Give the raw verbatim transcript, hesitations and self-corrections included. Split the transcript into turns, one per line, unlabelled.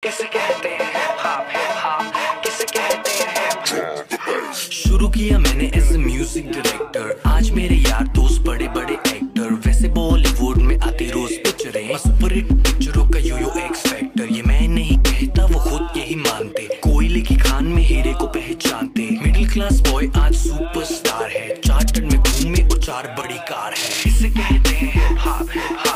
किसे कहते हैं हिप हॉप हिप हॉप किसे कहते हैं। शुरू किया मैंने एज ए म्यूजिक डायरेक्टर, आज मेरे यार दोस्त बड़े बड़े एक्टर। वैसे बॉलीवुड में आती रोज पिक्चरें, सुपर हिट पिक्चरों का यो यो एक्स फैक्टर। ये मैं नहीं कहता वो खुद यही मानते, कोयले की खान में हीरे को पहचानते। मिडिल क्लास बॉय आज सुपरस्टार है, चार्टर्ड में घूमे और चार बड़ी कार है। किसे कहते हैं हिप हॉप हिप हॉप